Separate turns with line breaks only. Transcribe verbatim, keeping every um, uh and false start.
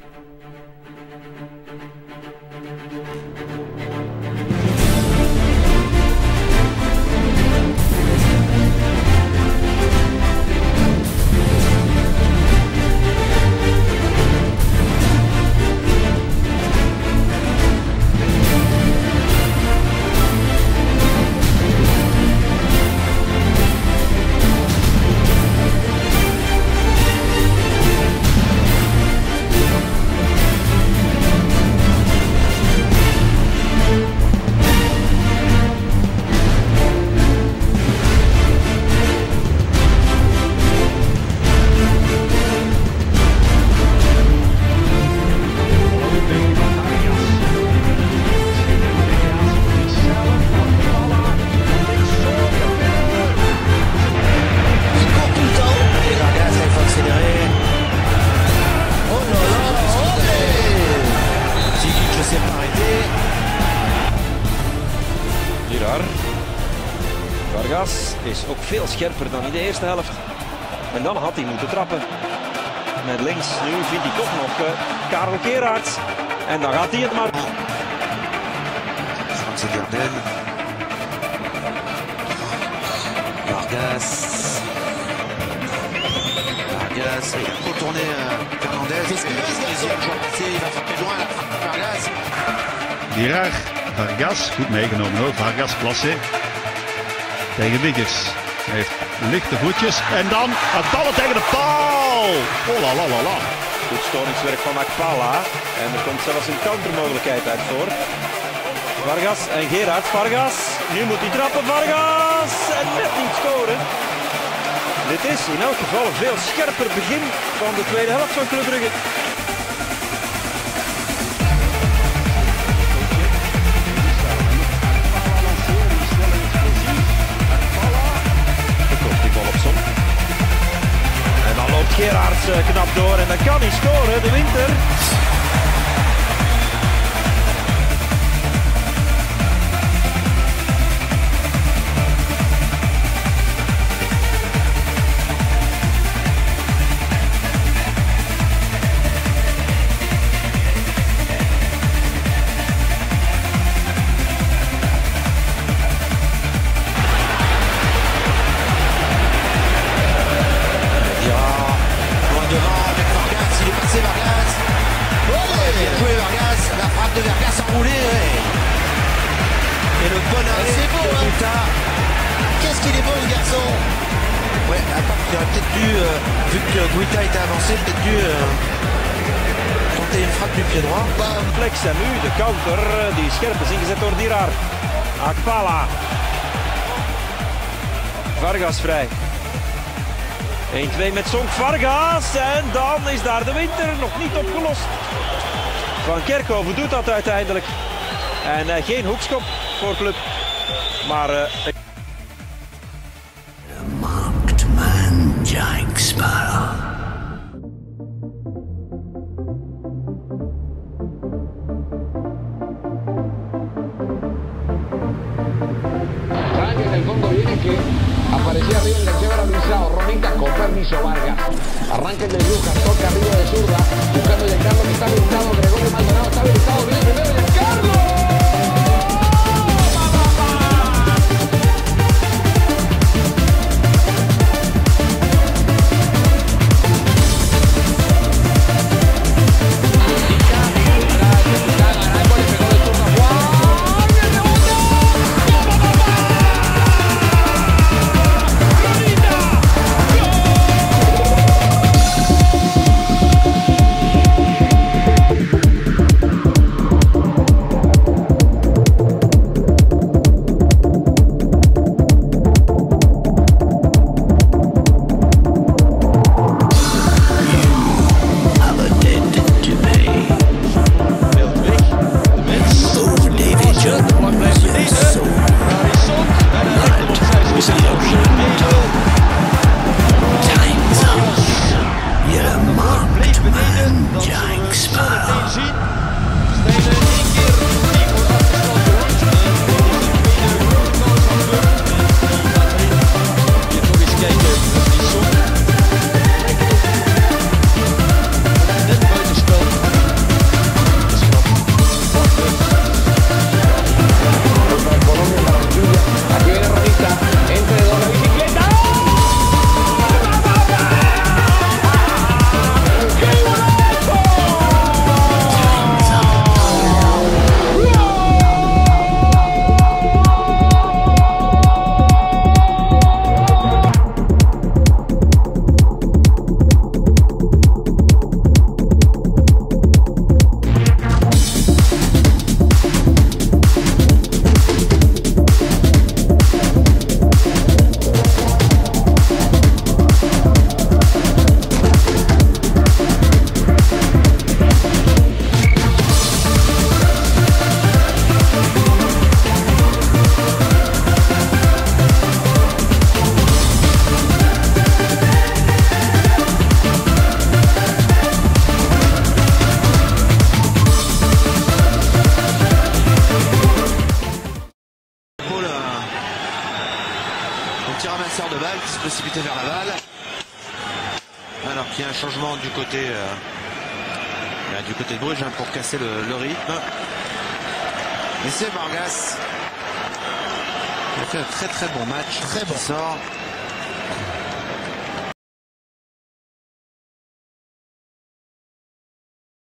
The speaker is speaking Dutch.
Vargas is ook veel scherper dan in de eerste helft. En dan had hij moeten trappen. Met links, nu vindt hij toch nog uh, Karel Gerards. En dan gaat hij het maar.
Franz Gardel. Vargas. Vargas, il a retourné euh, Fernandez. Il va frapper loin, la frappe Vargas.
Gerard, Vargas, goed meegenomen hoor. Vargas, klasse. Tegen Wiggers. Hij heeft lichte voetjes en dan het ballen tegen de paal. Oh la la la la.
Goed storingswerk van Akpala. En er komt zelfs een countermogelijkheid uit voor. Vargas en Gerard. Vargas. Nu moet hij trappen. Vargas. En net niet scoren. Dit is in elk geval een veel scherper begin van de tweede helft van Club Brugge. Gerards knap door en dan kan hij scoren, de Winter.
De Vargas enroulé, ouais. Et le bon arrêt
c'est beau,
de Guita.
Qu'est-ce qu'il est bon le garçon.
Ouais, à part qu'il aurait peut-être dû, euh, vu que Guita était avancé, peut-être dû euh, tenter une frappe du pied droit.
Flex en nu de counter, die scherp is ingezet door Dirar. Akpala. Vargas vrij. één twee met Sonk Vargas en dan is daar de Winter nog niet opgelost. Van Kerkhoven doet dat uiteindelijk. En uh, geen hoekschop voor Club. Maar... Uh,
The marked man, Jack Sparrow.
Frank en el fondo viene que aparecía arriba el ganchero realizado. Rominca con permiso Vargas. Arranca el de Lucas, toca arriba de zurda. Buscando el Carlos que está habilitado. Gregorio Maldonado está habilitado. Viene primero el Carlos.
lanceur de balle qui se précipitait vers la balle. Alors qu'il y a un changement du côté euh, du côté de Bruges hein, pour casser le, le rythme. Et c'est Vargas qui a fait un très très bon match.
Très bon.
Qui sort.